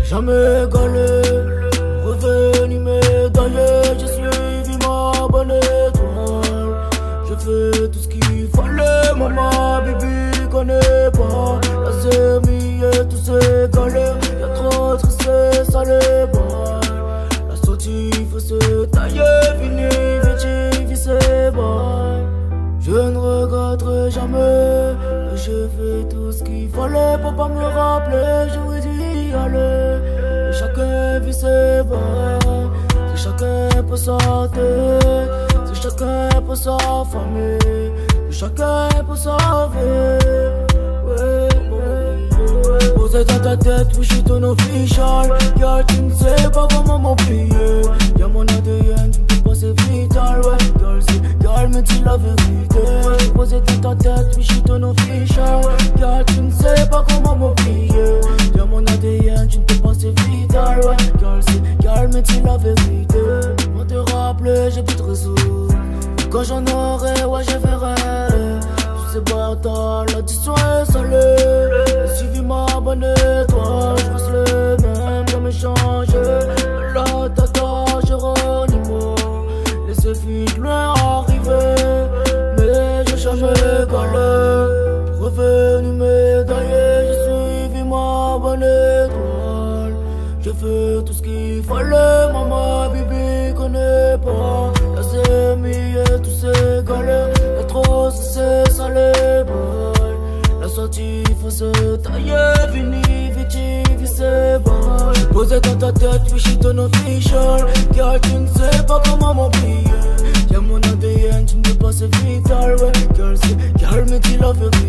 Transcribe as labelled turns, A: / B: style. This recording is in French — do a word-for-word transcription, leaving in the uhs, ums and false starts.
A: jamais égalé. Revenu médaillé, j'ai suivi ma bonne étoile. J'ai fait tout ce qu'il fallait, maman, bibi connaît pas. La zémie et tous ces galères, y'a trop de tristesse à les balles. La sortie faut se tailler, fini, vite, c'est bail. Je ne regretterai jamais, j'ai fait tout ce qu'il fallait pour pas me rappeler, j'aurais dû y aller. Et chacun vit ses bails, c'est chacun pour sa tête, c'est chacun pour sa famille, c'est chacun pour sa vie. Ouais, ouais, ouais. Posé dans ta tête, oui, je suis ton official. Girl, tu ne sais pas comment m'oublier. Y'a mon A D N, tu me peux pas, c'est vital, ouais. Girl, c'est, girl, me dis la vérité. Posé dans ta tête, oui, je suis ton official. Girl, tu ne sais pas comment m'oublier. Y'a mon A D N, tu ne peux pas, c'est vital, ouais. Girl, c'est, girl, me dis la vérité. Pour te rappeler, j'ai plus de réseau. Quand j'en aurai, ouais, je verrai. Tous ces bâtards, l'addition est salée. J'ai suivi ma bonne étoile, je reste le même, jamais changé. La tata, Géronimo, laissez vite loin arriver. Mais j'ai jamais égalé. Revenu médaillé, j'ai suivi ma bonne étoile. J'ai fait tout ce qu'il fallait, maman, bibi connaît pas. La zémie et tous ces galères, y'a trop c'est ça les balles. La sortie faut se tailler, fini, vite, c'est bail. Posé dans ta tête, oui, j'suis ton official. Girl, tu ne sais pas comment m'oublier. Y'a mon A D N, tu ne peux pas, c'est vital, ouais. Girl, c'est, girl, me dis la vérité.